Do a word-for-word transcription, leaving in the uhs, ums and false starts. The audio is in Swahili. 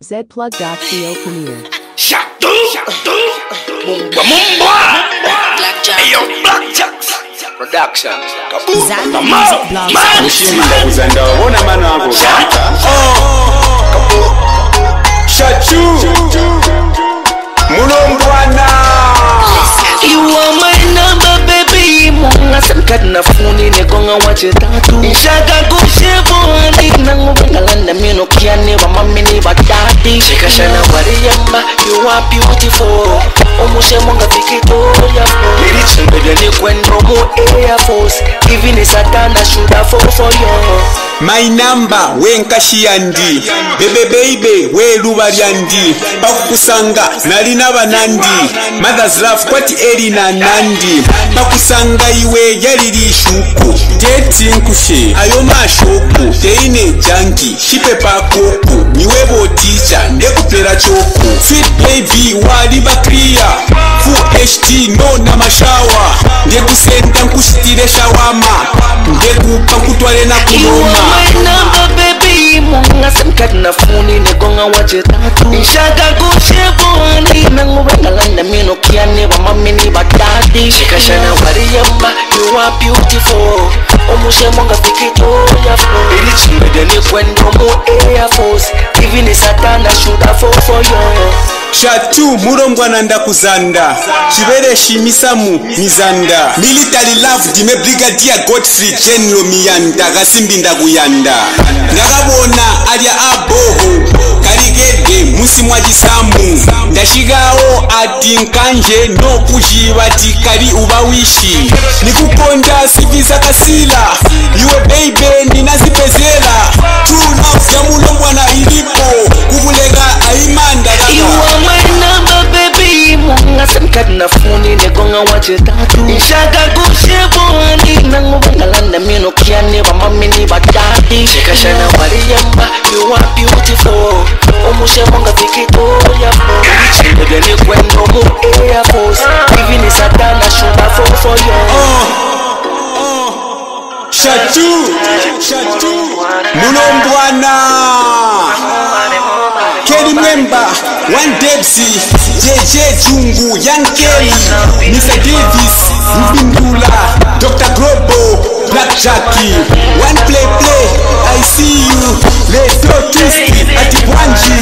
zplug dot co premiere. Shatu, shatu, mumba, mumba. Ayo, Blackjack Production. Zanda Kaboom, Music Blog. Mushinda kuzanda wabona mano wako kata Shatu Mulombwana. You are my number baby. Munga samkat na funi ne konga wache tatu. Shaka kushebo ani nangu bengalanda mino kiani wa mamini batati. Shika shana wariyamba, you are beautiful. Omushe munga Victoria. Liri chimbe ni kwendo mu Air Force. Even if Satana should have fall for you. My number wenkashiyandi bebe baby we lubalyandi bakusanga nalina banandi mother's love kwati erina nandi bakusanga iwe yaliri shuku teti nkushe ayo mashoku teine janki shipe pakoku niwe boticha ndekupera choku fit baby wali bakria full H D no na mashawa ndekusenta nkushitire shawama ndekupa nkutwale na kuloma. My number baby, munga samkat na funi ne konga wache tatu. Shaka kushebo ani nangu bengalanda mino kiani wa mamini batati. Shika shana wariyamba, you are beautiful. Omushe munga Victoria. Ili chimbe ni kwendo mu Air Force. Even if Satana should have fall for you. Shatu mulombwana ndakuzanda chibere shimisamu mizanda military love dime brigadier Godfrey General Miyanda gasimbi ndakuyanda ndakabona alya aboho kaligede musimu ajisamu ndashigawo ati nkanje no kujibati kali ubawishi nikukonda siviza kasila iwe baby ninazipezela true love ya mulombwana ilipo kubulega aimanda kaka. You are my number baby, munga samkat na funi ne konga wache tatu. Shaka kushebo ani nangu bengalanda mino kiani wa mamini batati. Shika shana wariyamba, you are beautiful. Omushe munga Victoria. Chimbe ni kwendo mu Air Force. Even if Satana should have fall for you. Shatu Shatu Mulombwana Kelly Mwemba One Debsi J J Jungu Young Kelly Mister Davis Mbindula Doctor Globo Black Jackie One Play Play I see you Let's go Twisty Ati Bwanji